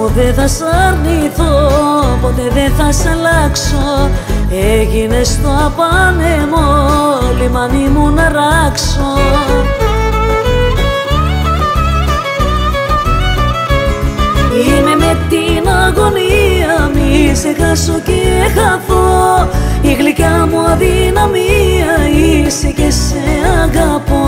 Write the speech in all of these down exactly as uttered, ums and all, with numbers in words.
δεν θα σ' αρνηθώ, ποτέ δεν θα σ' αλλάξω. Έγινες το απάνεμο, λιμάνι μου να ράξω. Είμαι με την αγωνία, μη σε χάσω και χαθώ. Η γλυκιά μου αδυναμία είσαι και σε αγαπώ.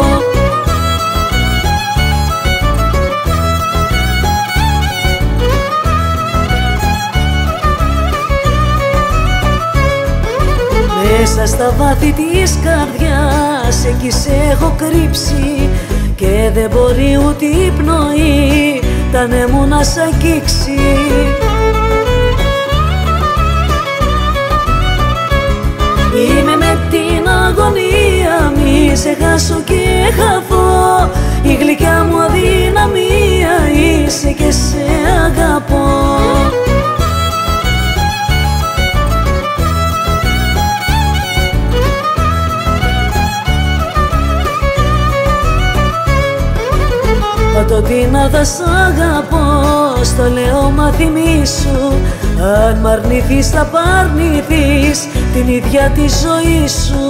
Μέσα στα βάθη της καρδιάς εκεί σε έχω κρύψει και δεν μπορεί ούτε η πνοή τα ναι μου να σ' αγγίξει. Είμαι με την αγωνία, μη σε χάσω και χαθώ. Η γλυκιά μου αδυναμία είσαι και σε αγαπώ. Πάντο τι να θα σ' αγαπώ, στο λέω μα θυμήσου. Αν μ' αρνηθείς θα παρνηθείς την ίδια τη ζωή σου.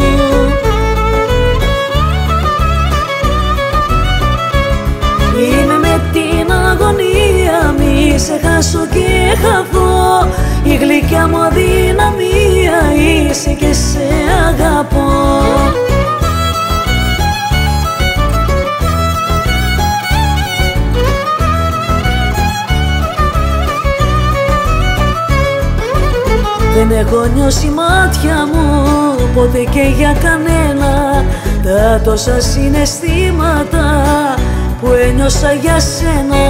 Είμαι με την αγωνία, μη σε χάσω και χαθώ. Η γλυκιά μου αδυναμία είσαι και σε αγαπώ. Δεν έχω νιώσει μάτια μου ποτέ και για κανένα τα τόσα συναισθήματα που ένιωσα για σένα.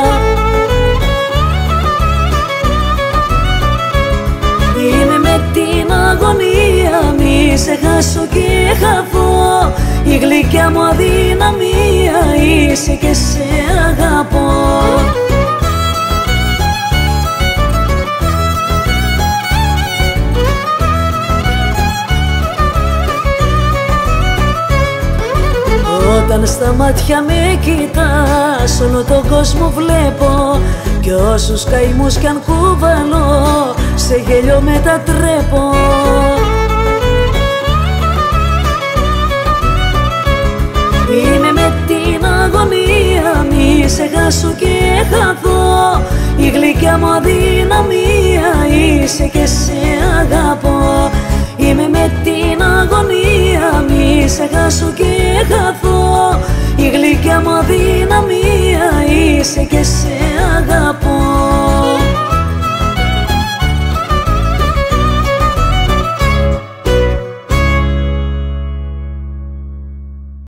Είμαι με την αγωνία, μη σε χάσω και χαθώ. Η γλυκιά μου αδυναμία είσαι και σε αγαπώ. Όταν στα μάτια με κοιτάς όλο τον κόσμο βλέπω κι όσους καημούς κι αν κουβαλώ σε γέλιο μετατρέπω. Είμαι με την αγωνία, μη σε χάσω και χαθώ. Η γλυκιά μου αδυναμία είσαι και σε αγαπώ. Είμαι με την αγωνία, μη σε χάσω και χαθώ. Η γλυκιά μου αδυναμία είσαι και σε